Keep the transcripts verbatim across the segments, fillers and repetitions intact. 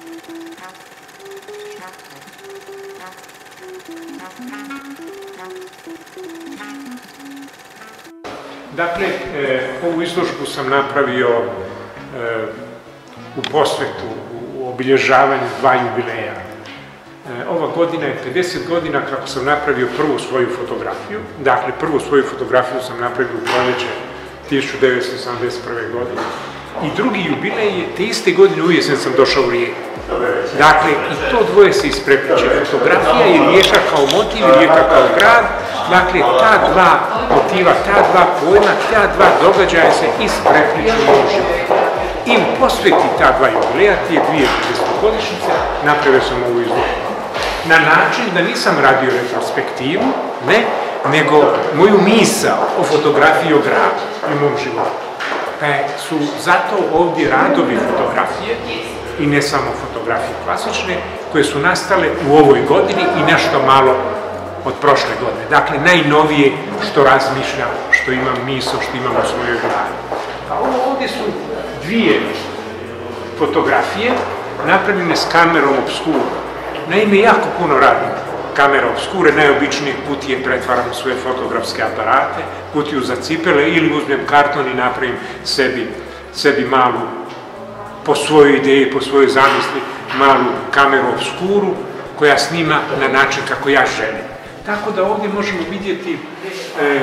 Dakle, ovu izložbu sam napravio u posvetu, u obilježavanju dva jubileja. Ova godina je pedeset godina kako sam napravio prvu svoju fotografiju. Dakle, prvu svoju fotografiju sam napravio u proljeće tisuću devetsto osamdeset prve. godine. I drugi jubilej je te iste godine u jesen sam došao u Rijeku. Dakle, i to dvoje se isprepliče. Fotografija i Rijeka kao motiv, i Rijeka kao grad. Dakle, ta dva motiva, ta dva pojma, ta dva događaja se isprepliču u mom životu. I u posveti ta dva jubileja, tije dvije tridesetogodišnjice, napravio sam ovu izložbu. Na način da nisam radio retrospektivu, ne, nego moju misao o fotografiji o gradu i mom životu. Pa su zato ovdje radovi fotografije, i ne samo fotografije klasične, koje su nastale u ovoj godini i nešto malo od prošle godine. Dakle, najnovije što razmišljam, što imam misao, što imam u svojoj glavi. A ovo ovdje su dvije fotografije napravljene s kamerom obskure. Naime, jako puno radim kamera obskure, najobičnije kutije pretvaram u svoje fotografske aparate, kutiju za cipele ili uzmem karton i napravim sebi, sebi malu, po svojoj ideji, po svojoj zamisli, malu kameru obskuru koja snima na način kako ja želim. Tako da ovdje možemo vidjeti e,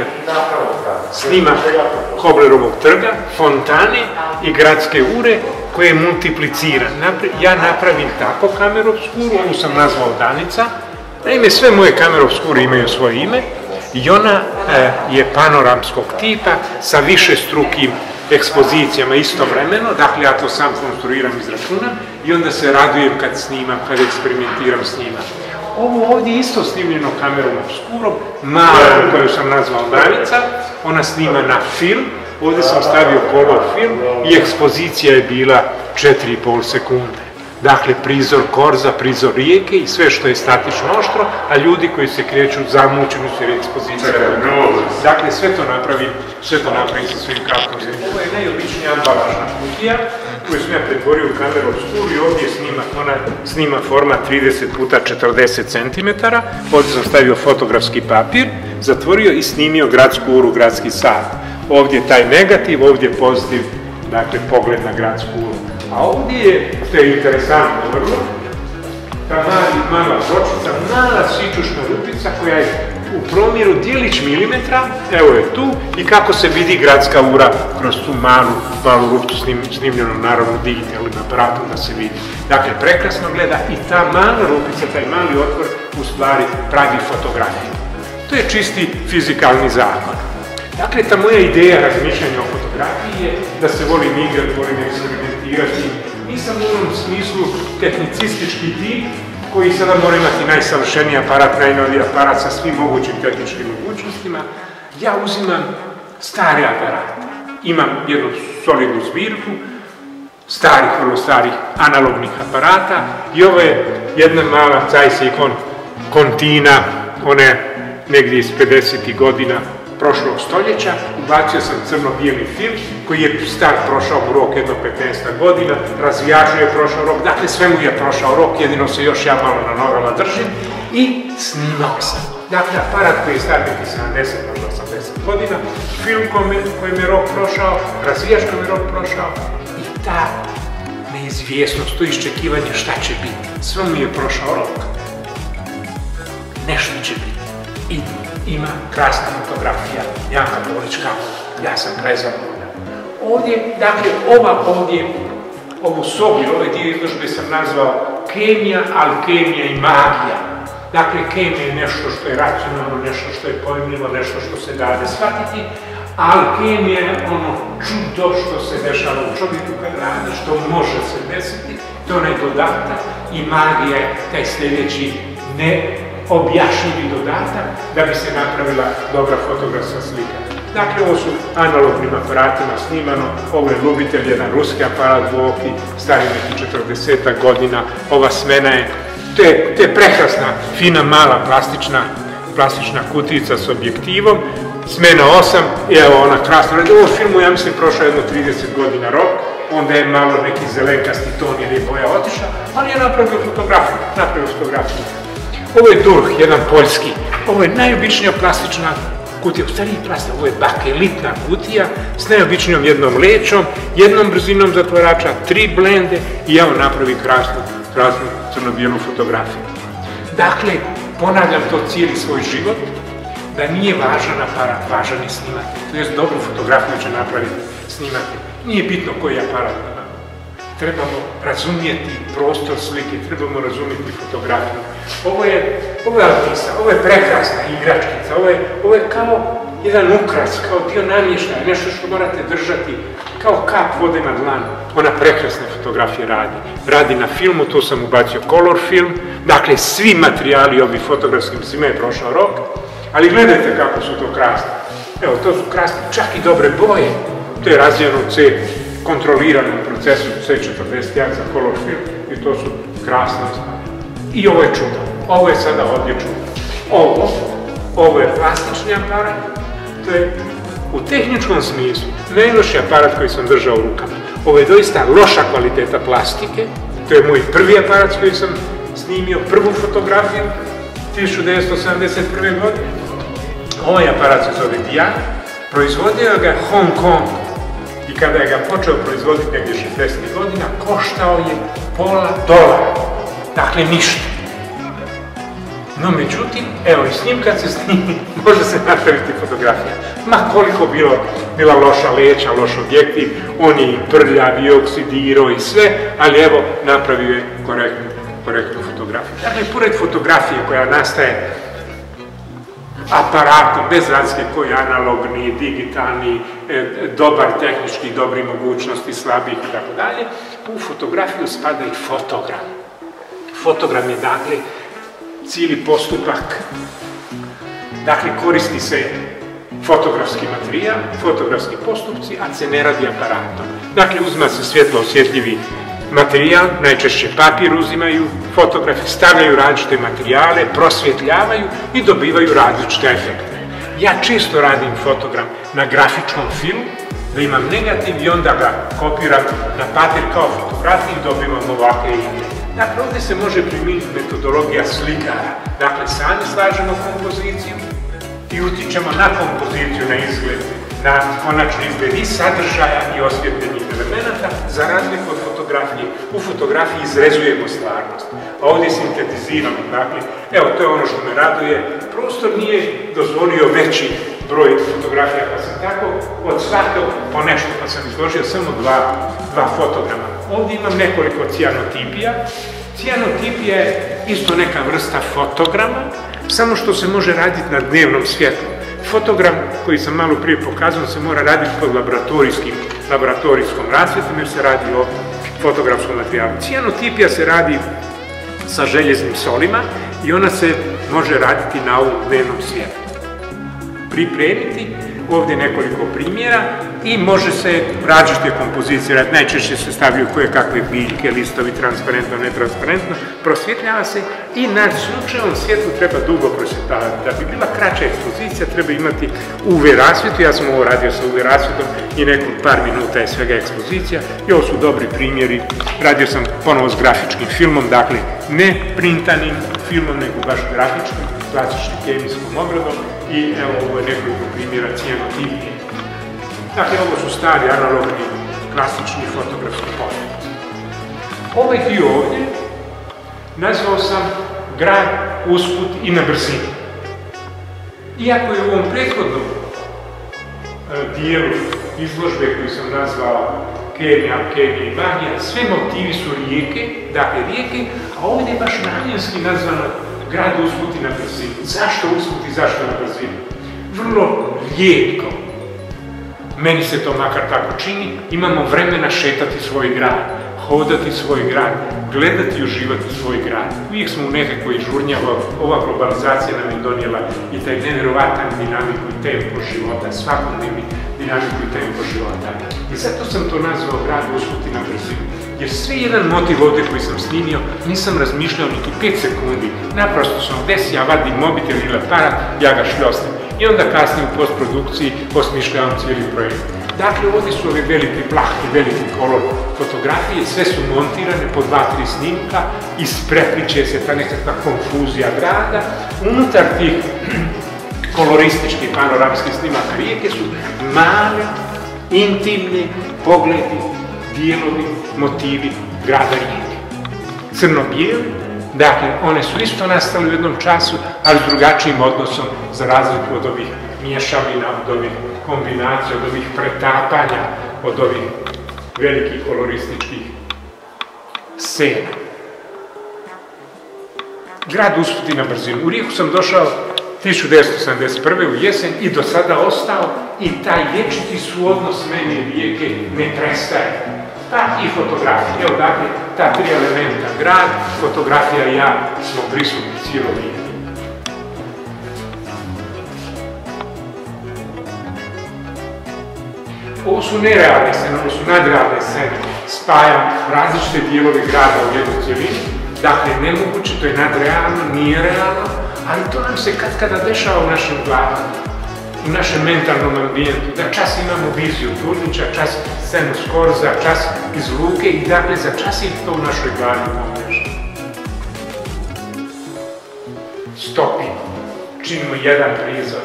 snimak Koblerovog trga, fontane i gradske ure koje je multipliciran. Ja napravim tako kameru obskuru, onu sam nazvao Danica. Naime, sve moje kamere obskure imaju svoje ime i ona e, je panoramskog tipa sa višestrukim ekspozicijama istovremeno, dakle ja to sam konstruiram, izračunam i onda se radujem kad snimam, kad eksperimentiram snimam. Ovo ovdje je isto snimljeno kamerom obskurom, malom koju sam nazvao Danica, ona snima na film, ovdje sam stavio color film i ekspozicija je bila četiri i pol sekunde. Dakle, prizor korza, prizor rijeke i sve što je statično oštro, a ljudi koji se kreću zamućeni su jer je ekspozicija. Dakle, sve to napravim, sve to napravim sa svojim kartonom. Ovo je najobičnija ambalažna kutija koju sam ja pretvorio u kameru obskuru i ovdje snima, ona snima format trideset puta četrdeset centimetara. Ovdje sam stavio fotografski papir, zatvorio i snimio gradsku uru, gradski sad. Ovdje je taj negativ, ovdje je pozitiv, dakle, pogled na gradsku uru. A ovdje je, što je interesantno vrlo, ta mala pločica, mala sičušna rupica koja je u promjeru dijelić milimetra, evo je tu, i kako se vidi gradska ura kroz tu malu, malu rupicu snimljenu naravno digitalnim aparatom da se vidi. Dakle, prekrasno gleda i ta mala rupica, taj mali otvor u stvari pravi fotografiju. To je čisti fizikalni zakon. Dakle, ta moja ideja razmišljanja o fotografiji je da se volim igrati, volim eksperimentirati. Nisam u onom smislu tehnicistički tip koji sada mora imati najsavršeniji aparat, najnoviji aparat sa svim mogućim tehničkim mogućnostima. Ja uzimam stare aparate. Imam jednu solidnu zbirku starih, vrlo starih analognih aparata i ovo je jedna mala Zeiss ikon Contina, one negdje iz pedesetih godina prošlog stoljeća. Ubacio sam crno-bijeli film koji je star, prošao mu rok jedno petnaest godina, razvijaču je prošao rok, dakle sve mu je prošao rok, jedino se još ja malo na nogama držim i snimao sam. Dakle, aparat koji je star neki sedamdeset do osamdeset godina, film kojem je rok prošao, razvijač kojem je rok prošao i ta neizvjesnost, to iščekivanje šta će biti. Sve mu je prošao rok. Nešto će biti. I ima krasna fotografija, Janka Bolička, ja sam prezadovoljan. Ovdje, dakle, ova ovdje, ovu sobu, ovaj dio izložbe sam nazvao kemija, alkemija i magija. Dakle, kemija je nešto što je racionalno, nešto što je pojmljivo, nešto što se dade shvatiti, a alkemija je ono čudo što se dešava u čovjeku kad radi, što može se desiti, to je onaj dodatak, i magija je taj sljedeći ne objašnjivi dodatak da bi se napravila dobra fotografska slika. Dakle, ovo su analognim aparatima snimano, ovo je Lubitelj, jedan ruski aparat Voki, stari neki četrdesetak godina, ova smena je, to je prekrasna, fina, mala, plastična, plastična kutijica s objektivom, smena osam, i evo ona krasna, u ovom filmu ja mislim prošao jedno trideset godina rok, onda je malo neki zelenkasti ton ili je boja otišla, ali je napravio fotografiju, napravio fotografiju. Ovo je Durh, jedan poljski, ovo je najobičnija plastična kutija, u stvari plastika, ovo je bakelitna kutija s najobičnijom jednom lećom, jednom brzinom zatvarača, tri blende i evo napravi krasnu, krasnu crno-bijelu fotografiju. Dakle, ponavljam to cijeli svoj život, da nije važan aparat, važan je snimatelj. To jest dobru fotografiju će napraviti snimatelj. Nije bitno koji aparat imamo. Trebamo razumijeti prostor slike, trebamo razumjeti fotografiju. Ovo je, ovo je Altisa, ovo je prekrasna igračkica, ovo je, ovo je kao jedan ukras, kao dio namještaja, nešto što morate držati, kao kap vode na dlanu. Ona prekrasne fotografije radi. Radi na filmu, tu sam ubacio color film, dakle svi materijali ovi fotografskim, svima je prošao rok, ali gledajte kako su to krasne. Evo, to su krasne, čak i dobre boje. To je razvijeno u C, kontroliranom procesu C četrdeset jedan za color film i to su krasne stvari. I ovo je čudo. Ovo je sada ovdje čudo. Ovo, ovo je plastični aparat, to je u tehničkom smislu najlošiji aparat koji sam držao u rukama. Ovo je doista loša kvaliteta plastike, to je moj prvi aparat koji sam snimio, prvu fotografiju, tisuću devetsto sedamdeset prve. godine. Ovaj aparat se zove Dian, proizvodio ga Hong Kong i kada je ga počeo proizvoditi negdje šezdesetih godina, koštao je pola dolara, dakle ništa. No međutim, evo i s njim kad se snimi, može se napraviti fotografija. Ma koliko bilo, bila loša leća, loš objektiv, on je i prljav i oksidirao i sve, ali evo napravio je korektnu, korektnu fotografiju. Dakle, pored fotografije koja nastaje aparatom, bez razlike koji je analogni, digitalni, e, dobar tehnički, dobri mogućnosti, slabih i tako dalje, u fotografiju spada i fotogram. Fotogram je, dakle, cijeli postupak. Dakle, koristi se fotografski materijal, fotografski postupci, a se ne radi aparatom. Dakle, uzima se svjetlo osjetljivi materijal, najčešće papir uzimaju, fotografi stavljaju različite materijale, prosvjetljavaju i dobivaju različite efekte. Ja često radim fotogram na grafičkom filmu, da imam negativ i onda ga kopiram na papir kao fotografiju i dobivam ovakve igre. Dakle, ovdje se može primijeniti metodologija slikara. Dakle, sami slažemo kompoziciju i utičemo na kompoziciju, na izgled, na konačni izgled i sadržaja i osvjetljenih elemenata, za razliku od fotografije. U fotografiji izrezujemo stvarnost, a ovdje sintetiziramo. Dakle, evo, to je ono što me raduje. Prostor nije dozvolio veći broj fotografija, pa sam tako od svakog po nešto, pa sam izložio samo dva, dva fotograma. Ovdje imam nekoliko cijanotipija. Cijanotipija je isto neka vrsta fotograma, samo što se može raditi na dnevnom svjetlu. Fotogram koji sam malo prije pokazao se mora raditi pod laboratorijskim, laboratorijskom rasvjetom jer se radi o fotografskom materijalu. Cijanotipija se radi sa željeznim solima i ona se može raditi na ovom dnevnom svjetlu. Pripremiti ovdje nekoliko primjera i može se različite kompozicije raditi. Najčešće se stavljaju koje kakve biljke, listovi, transparentno, netransparentno, prosvjetljava se i na slučajevom svjetlu treba dugo prosvjetljavati. Da bi bila kraća ekspozicija treba imati U V rasvjetu, ja sam ovo radio sa U V rasvjetom i neko par minuta je svega ekspozicija i ovo su dobri primjeri. Radio sam ponovo s grafičkim filmom, dakle ne printanim filmom, nego baš grafičkim, klasičnim kemijskom obradom i evo ovo je nekoliko primjera cijanotipije. Dakle, ovo su stari, analogni, klasični fotografski postupci. Ovaj dio ovdje nazvao sam grad usput i na brzinu. Iako je u ovom prethodnom dijelu izložbe koju sam nazvao Kenija, Kenija i magija, sve motivi su rijeke, dakle rijeke, a ovdje je baš namjenski nazvano grad usput i na brzinu. Zašto usput i zašto na brzinu? Vrlo rijetko, meni se to makar tako čini, imamo vremena šetati svoj grad, hodati svoj grad, gledati i uživati svoj grad. Uvijek smo u nekakvoj žurnjavi, ova globalizacija nam je donijela i taj nevjerovatan dinamiku i tempo života, svakodnevni dinamiku i tempo života. I zato sam to nazvao grad usput i na brzinu. Jer sve jedan motiv ovdje koji sam snimio, nisam razmišljao niti pet sekundi. Naprosto sam desi, ja vadim mobitel ili aparat, ja ga šljostim. I onda kasnije u postprodukciji osmišljavam cijeli projekt. Dakle, ovdje su ove velike plahte, veliki kolor fotografije, sve su montirane po dva, tri snimka, isprepliče se ta nekakva konfuzija grada. Unutar tih kolorističkih panoramskih snimaka rijeke su male, intimni pogledi, dijelovi, motivi grada Rijeke. Crno-bijeli, dakle, one su isto nastale u jednom času, ali s drugačijim odnosom, za razliku od ovih mješavina, od ovih kombinacija, od ovih pretapanja, od ovih velikih kolorističkih scena. Grad usputi na brzinu. U Rijeku sam došao hiljadu devetsto sedamdeset prve u jesen i do sada ostao i taj vječiti suodnos mene i Rijeke ne prestaje. Pa i fotografija. Evo dakle, ta tri elementa, grad, fotografija i ja smo prisutni cijelo vrijeme. Ovo su nerealne scene, ovo su nadrealne scene. Spajam različite dijelove grada u jednu cjelinu. Dakle, nemoguće, to je nadrealno, nije realno, ali to nam se kad kada dešava u našim glavama, u našem mentalnom ambijentu, da čas imamo viziju Turnića, čas scenu Skorza, čas iz Luke i dakle za čas je to u našoj glavi pomrežno. Stopimo, činimo jedan prizor.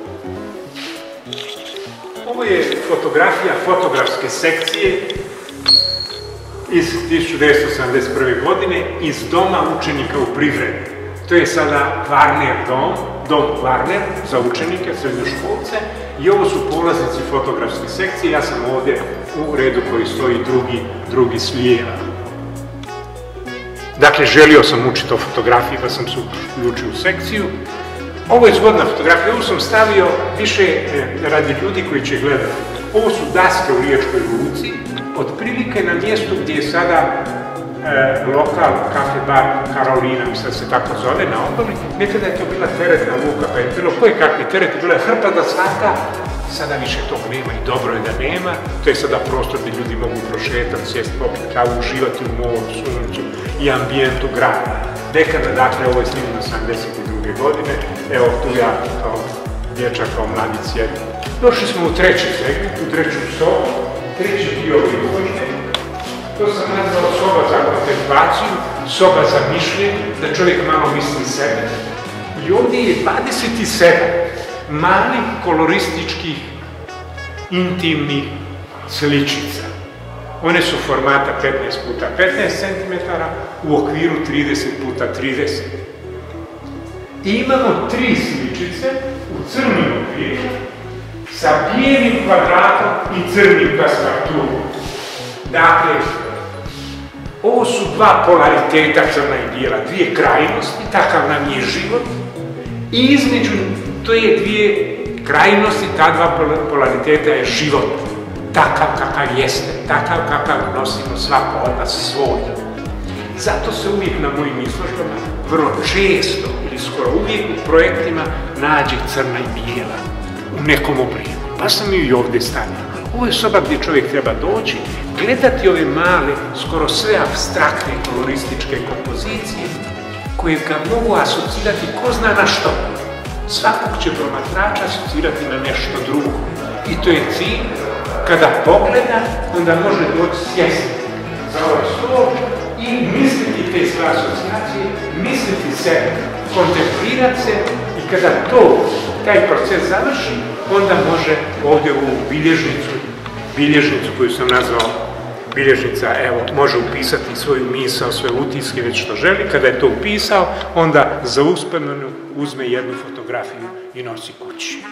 Ovo je fotografija fotografske sekcije iz hiljadu devetsto sedamdeset prve. godine iz Doma učenika u Privredi. To je sada Varner dom, dom Varner za učenike, srednjoškolce i ovo su polaznici fotografske sekcije. Ja sam ovdje u redu koji stoji drugi, drugi s lijeva. Dakle, želio sam učiti o fotografiji pa sam se uključio u sekciju. Ovo je zgodna fotografija, ovo sam stavio više radi ljudi koji će gledati. Ovo su daske u Riječkoj luci, otprilike na mjestu gdje je sada e, lokal, kafe, bar Karolina, mislim da se tako zove, na obali. Nekada je to bila teretna luka, pa je bilo koje kakvi teret, bila je hrpa da svaka, sada više tog nema i dobro je da nema. To je sada prostor gdje ljudi mogu prošetati, sjesti, popiti kavu, uživati u moru, suncu i ambijentu grada. Nekada, dakle, ovo je snimljeno sedamdeset druge. godine, evo tu ja kao dječak, kao mladić sjedim. Došli smo u treći segment, u treću sobu, treći dio izložbe. To sam nazvao soba za kontemplaciju, soba za mišljenje, da čovjek malo misli sebe. I ovdje je dvadeset sedam malih kolorističkih, intimnih sličica. One su formata petnaest puta petnaest centimetara u okviru trideset puta trideset. I imamo tri sličice u crnim okviru sa bijelim kvadratom i crnim pasparturom. Dakle, ovo su dva polariteta crna i bijela, dvije krajnosti, takav nam je život. I između to je dvije krajnosti, ta dva polariteta je život. Takav kakav jeste, takav kakav nosimo svako od nas svoj. Zato se uvijek na mojim izložbama vrlo često ili skoro uvijek u projektima nađe crna i bijela u nekom obliku. Pa sam ju i ovdje stavio. Ovo je soba gdje čovjek treba doći, gledati ove male, skoro sve apstraktne kolorističke kompozicije koje ga mogu asocirati ko zna na što. Svakog će promatrača asocirati na nešto drugo. I to je cilj. Kada pogleda, onda može doći sjesti za ovaj stol i misliti te sve asocijacije, misliti se, kontemplirati se i kada to, taj proces završi, onda može ovdje u bilježnicu, bilježnicu koju sam nazvao bilježnica, evo, može upisati svoju misao, svoje utiske, već što želi. Kada je to upisao, onda za uspomenu uzme jednu fotografiju i nosi kući.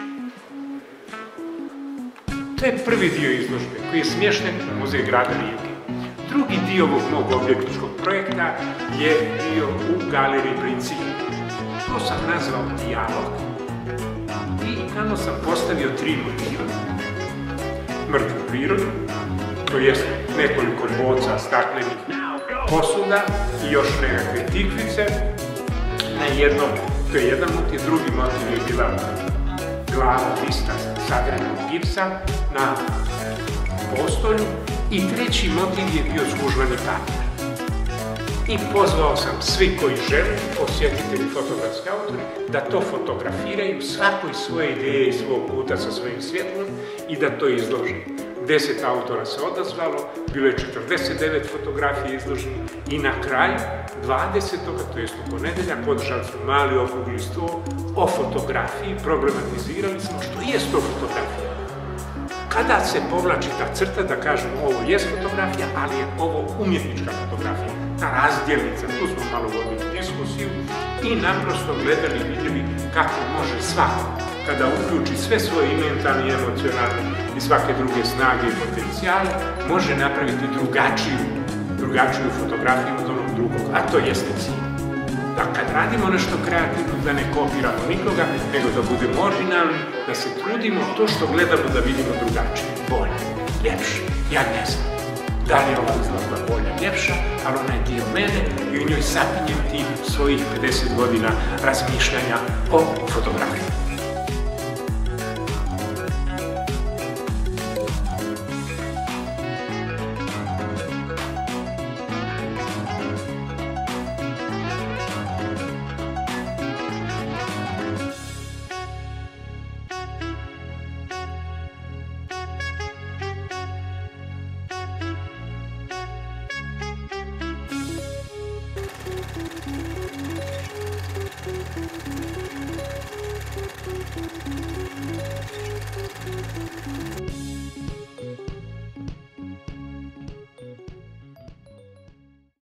To je prvi dio izložbe koji je smješten u Muzej grada Rijeke. Drugi dio ovog mog objektičkog projekta je bio u Galeriji Princip. To sam nazvao dijalog i tamo sam postavio tri motiva. Mrtvu prirodu, to jest nekoliko boca staklenih posuda i još nekakve tikvice. Na jednom, to je jedan motiv, drugi motiv je bila glava lista sagranog gipsa na postolju i treći motiv je bio zgužvani papir. I pozvao sam svi koji žele, posjetitelji, fotografski autori, da to fotografiraju svakoj svoje ideje iz svog kuta sa svojim svjetlom i da to izloži. deset autora se odazvalo, bilo je četrdeset devet fotografija izloženo i na kraju dvadesetog to jest u ponedeljak, održali smo mali okrugli sto o fotografiji, problematizirali smo što je to fotografija. Kada se povlači ta crta da kažemo ovo je fotografija, ali je ovo umjetnička fotografija, ta razdjelnica, tu smo malo vodili diskusiju i naprosto gledali i vidjeli kako može svako, kada uključi sve svoje i mentalne, i emocionalne i svake druge snage i potencijale, može napraviti drugačiju, drugačiju fotografiju od onog drugog, a to jeste cilj. Da kad radimo nešto kreativno, da ne kopiramo nikoga, nego da budemo originalni, da se trudimo to što gledamo da vidimo drugačije, bolje, ljepše. Ja ne znam da li je ova izlazna bolja ljepša, ali ona je dio mene i u njoj sapinjem tih svojih pedeset godina razmišljanja o fotografiji.